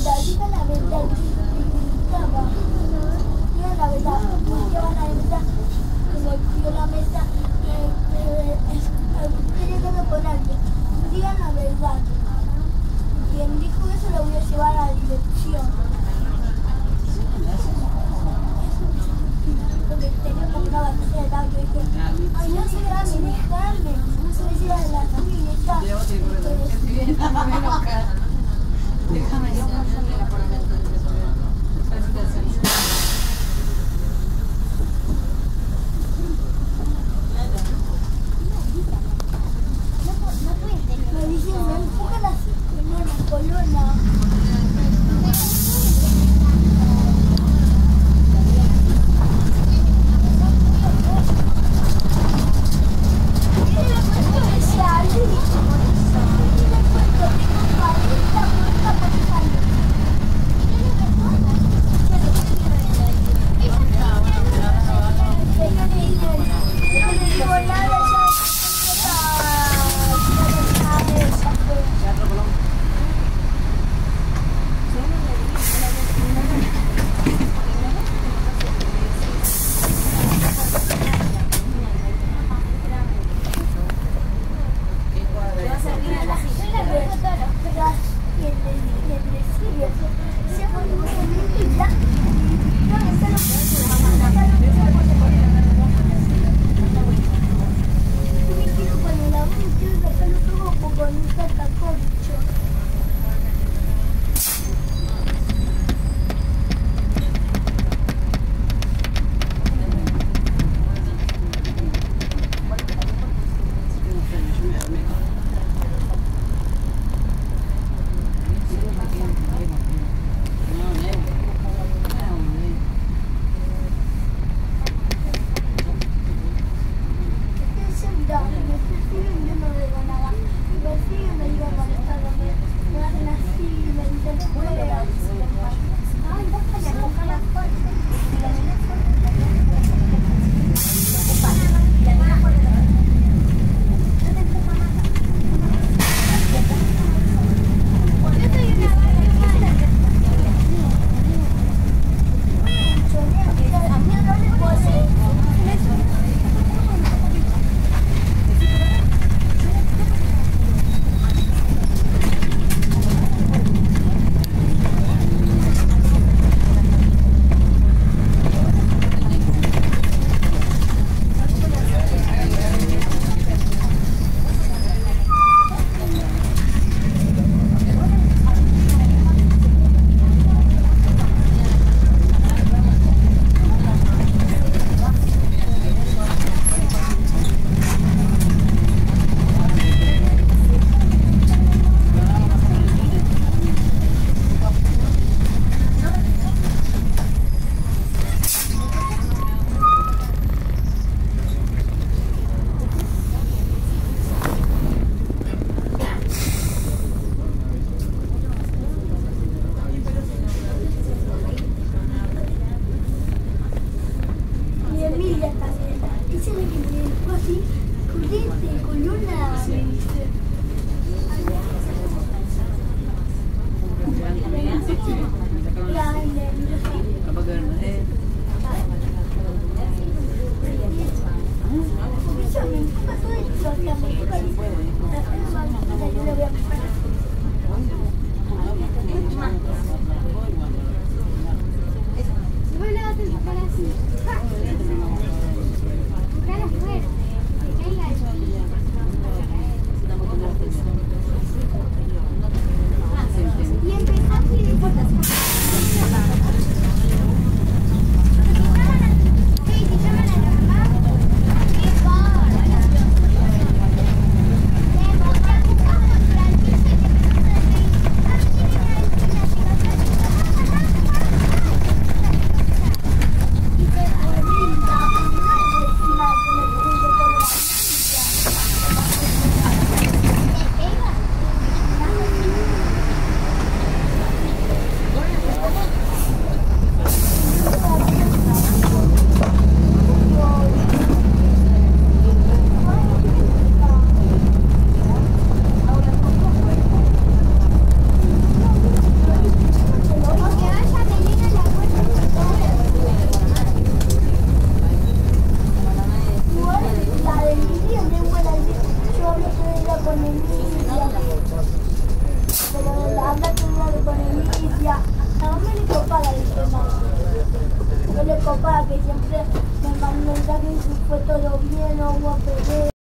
digan la verdad, digan la verdad, porque van a la verdad, que me pidió la mesa, estoy llegando con alguien, digan la verdad. Quien dijo eso lo voy a llevar a la dirección. Porque tenía como una batalla de tanto, dije, ay, no se grande, déjame, no se me llega de la familia y ya. Déjame ir a la por me dicen, me empujan así en una colona. cuando